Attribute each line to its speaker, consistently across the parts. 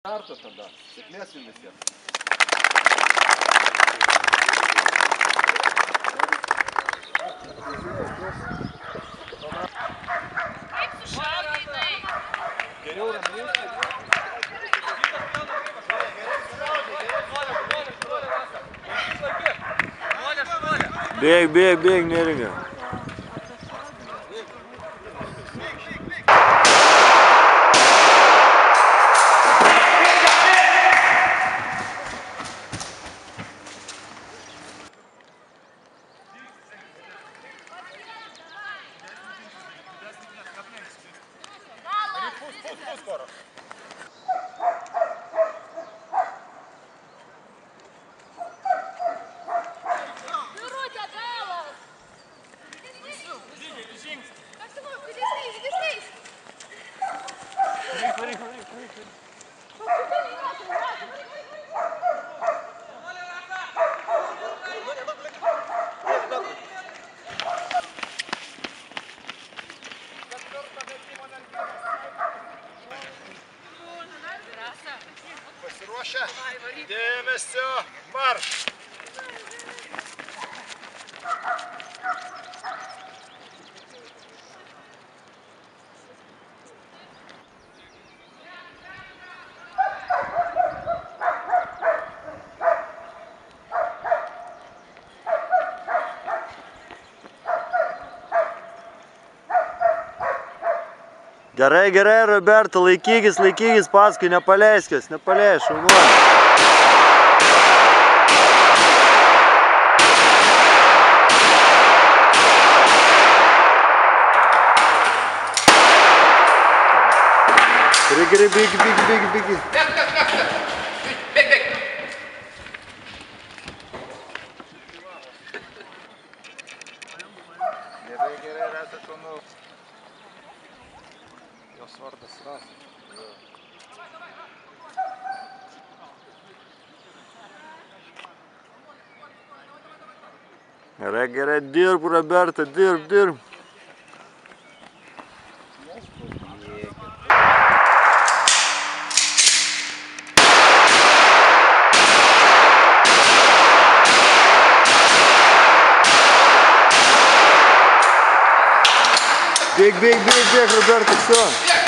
Speaker 1: Starto tada. Sėkmės jums visiems.
Speaker 2: Kaip sušaudai jinai?
Speaker 1: Geriau ramiai.
Speaker 3: Bėg, neringa.
Speaker 1: Pasiruošę? Dėmesio, marš!
Speaker 3: Gerai, Roberta, laikykis paskui, nepaleiskis, šaunuolis. Gerai, bėgi.
Speaker 1: Bėg. Gerai, Rasa, šaunu. Jos vardas Rasa.
Speaker 3: Gerai, dirb, Roberta, dirb. Бег, Roberta, все.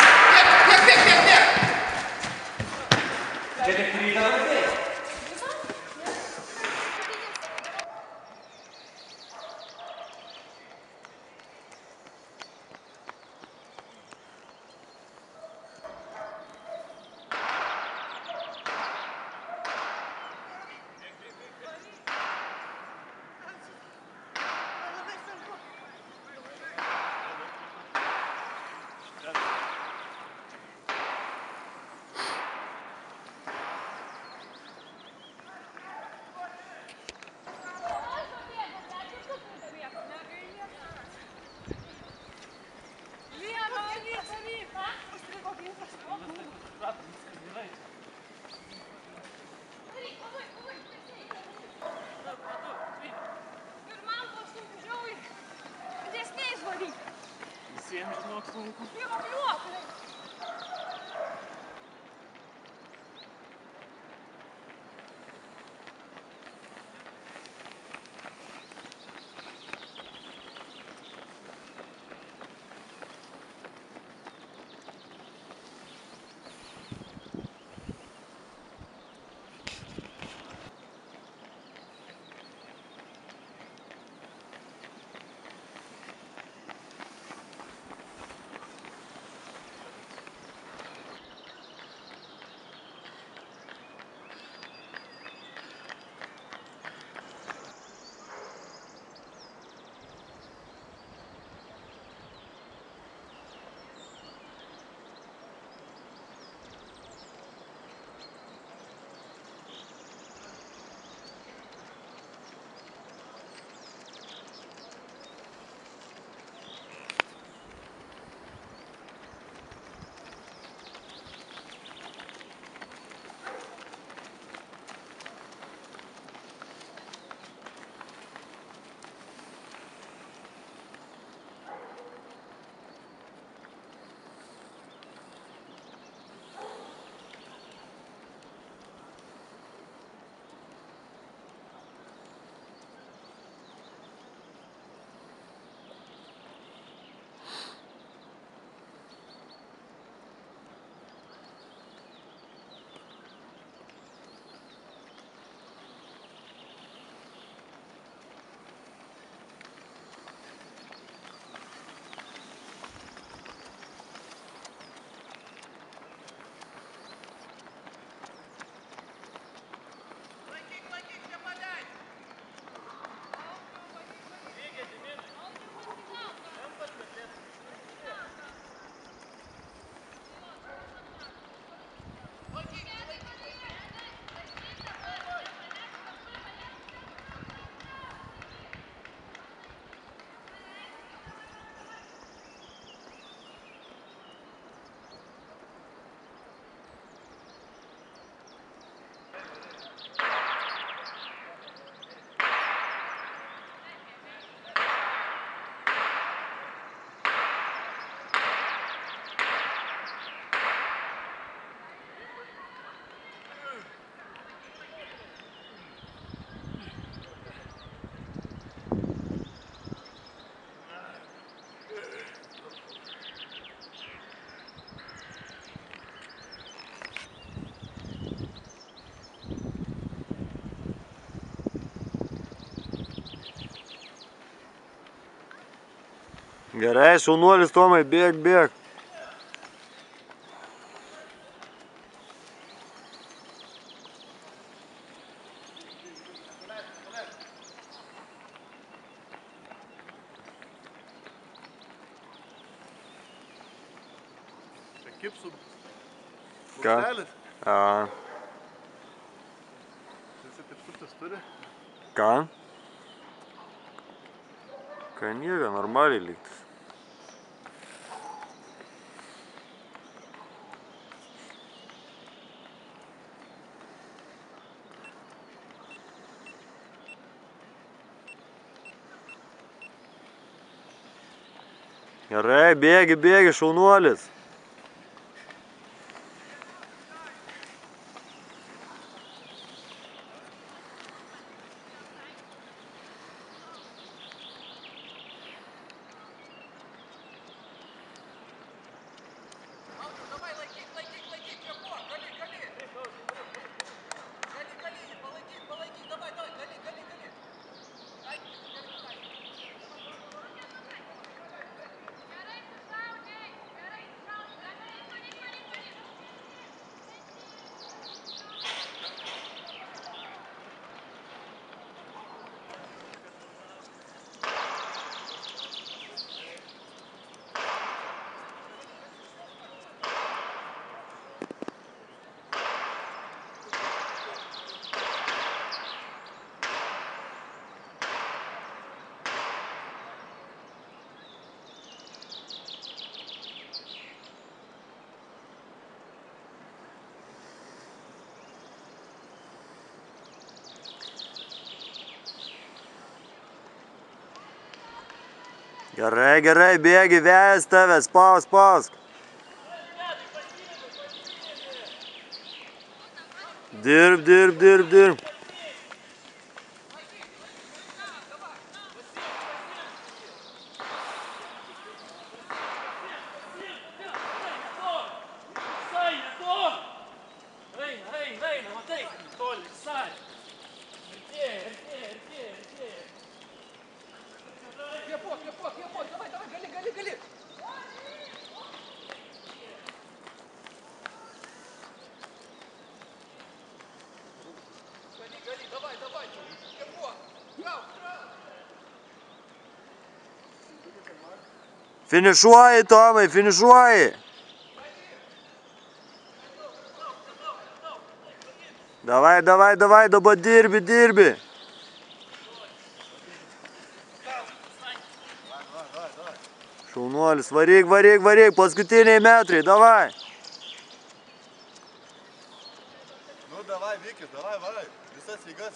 Speaker 2: Visiems žinok sunku.
Speaker 3: Gerai, šaunuolis Tomai, bėk, bėk.
Speaker 1: Kipsų.
Speaker 3: Ką?
Speaker 1: Brūkšnelis.
Speaker 3: A,
Speaker 1: Visi pirštutis turi.
Speaker 3: ką? Ką niega, normaliai lygtis. Gerai, bėgi, bėgi, šaunuolis. Gerai, gerai, bėgi, vėjas tave, spausk, spausk. Dirb, dirb, dirb, dirb. Finišuoji, Tomai, finišuoji. Davai, davai, davai, dabar dirbi, dirbi. Šaunuolis, varyk, varyk, varyk, paskutiniai metrai, davai.
Speaker 1: Nu, davai, Vikis, davai, varai. Visas jėgas.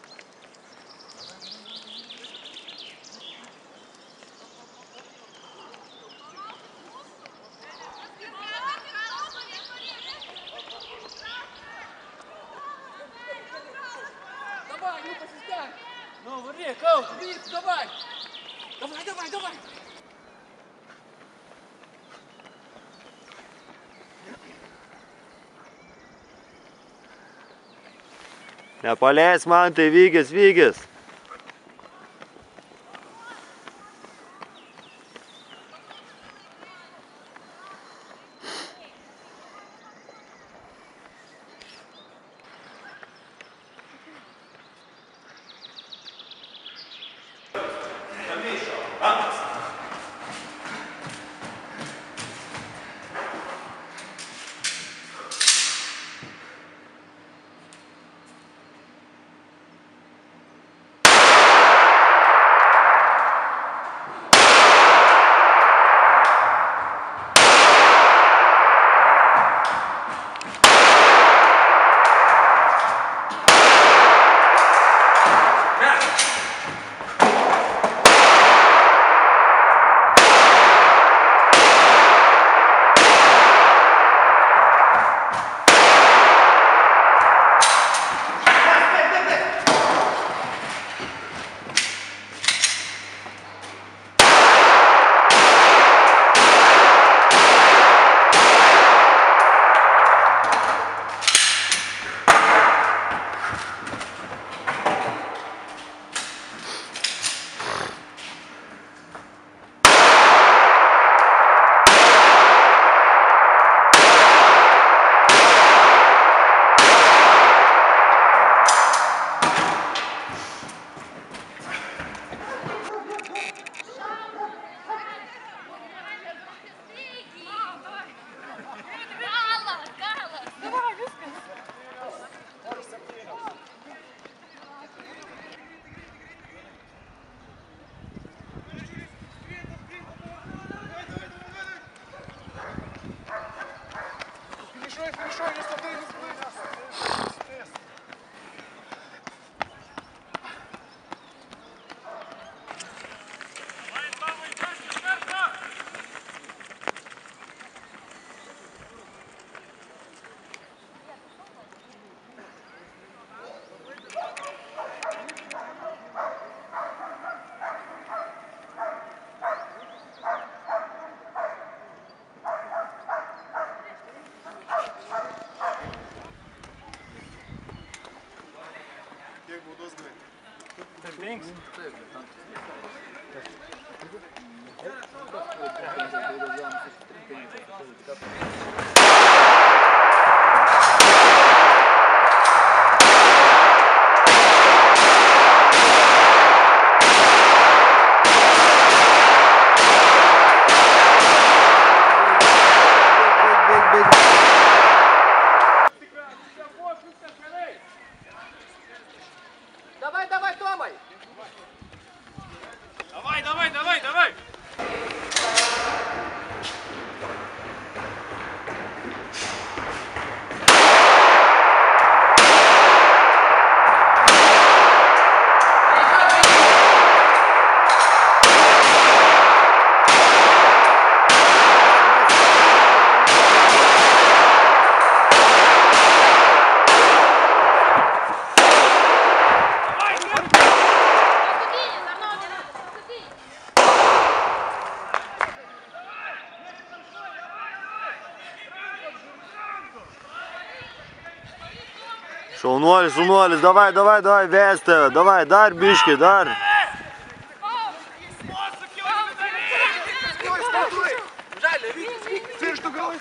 Speaker 4: Давай, ну посистань! Ну, вари, Коут, Вик, давай! Давай, давай, давай!
Speaker 3: Nepaleis man, tai Vygis, Vygis.
Speaker 1: Kiek baudos gavai?
Speaker 4: Давай, давай, Томай!
Speaker 5: Давай, давай, давай, давай!
Speaker 3: Šaunuolis, šaunuolis, davai, davai, davai, ves tave, davai, dar biški, dar.
Speaker 4: Žalė, vykis! Pirštų galai!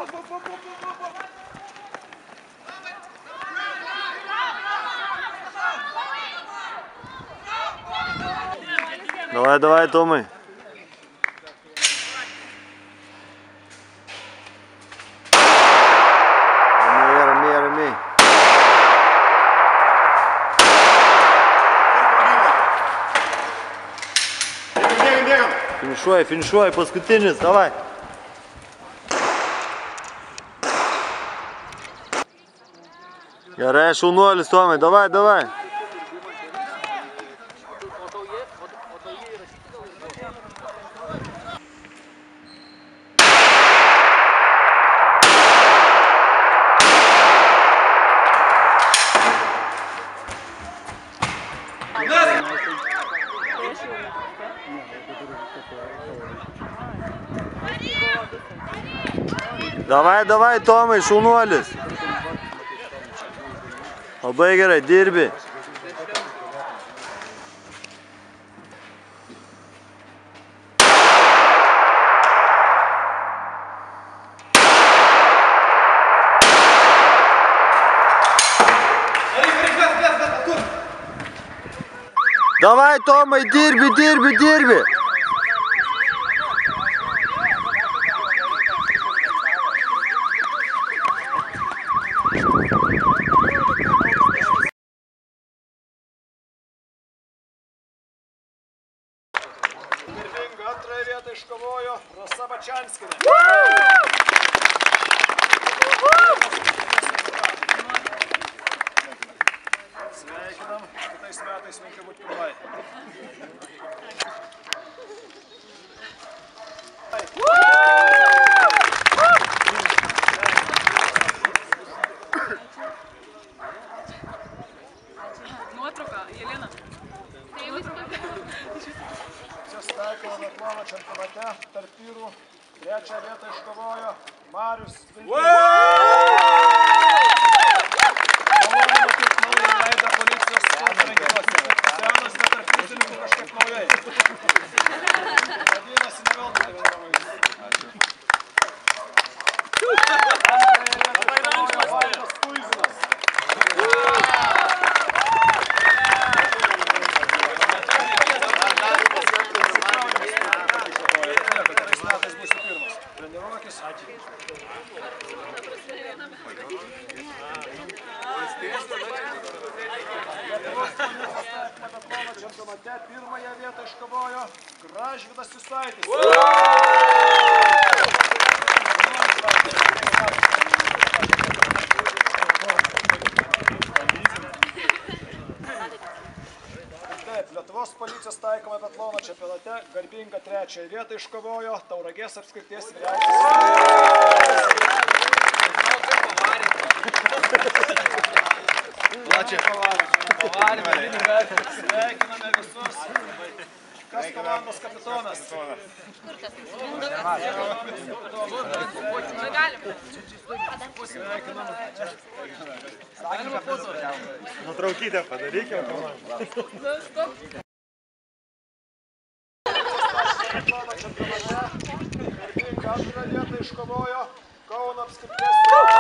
Speaker 3: Давай, давай, Tomai. Ramiai, ramiai, ramiai.
Speaker 1: Bėgam!
Speaker 3: Finišuoji, finišuoji, paskutinis, davai. Gerai, šaunuolis, Tomai, davai, davai. Davai, davai, Tomai, šaunuolis. Labai gerai, dirbi. Davai, Tomai, dirbi, dirbi, dirbi.
Speaker 5: Garbinga antrąją vietą iškovojo Rasa Bačianskienė. Sveikinam, kitais metais linkiu būti pirmai.
Speaker 2: Nuotrauka, Jelena.
Speaker 5: Taikomo biatlono čempionate tarp vyrų trečią vietą iškovojo Marius Viltis. Malonu matyti naują veidą policijos sporto rengimuose. Senas ne tarp fizininkų kažkaip naujai. Vadinasi, ne veltui tai vadinamais. Antrąją vietą iškovojo Vaidas Kuizinas. Čempionate pirmąją vietą iškovojo Gražvydas Jusaitis. Taip, Lietuvos policijos taikoma biatlono čempionate garbingą trečiąją vietą iškovojo Tauragės apskrities vyriausiasis. Sveikiname visus. Kas komandos kapitonas?
Speaker 2: Negalim.
Speaker 3: Nutraukite, padarykime komandą.
Speaker 5: Garbingą antrą vietą iškovojo Kauno apskrities.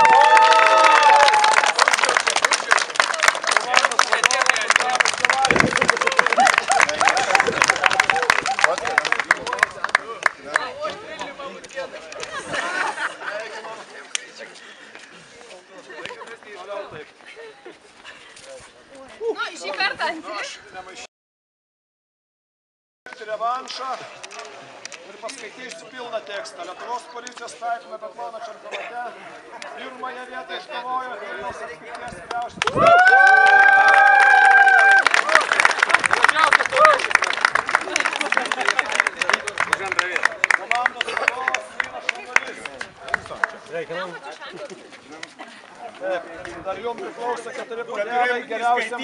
Speaker 2: Nu, šį kartą.
Speaker 5: Revanšą ir paskaitysiu pilną tekstą. Lietuvos policijos taikomo biatlono čempionate pirmąją vietą iškovojo Vilniaus apskrities komandos vadovas Linas Šaulys. Dar jums priklauso 4 puodeliai geriausiam.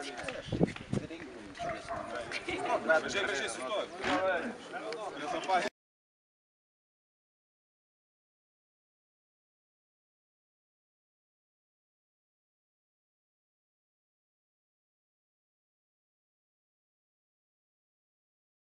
Speaker 1: Gražiai sustoju.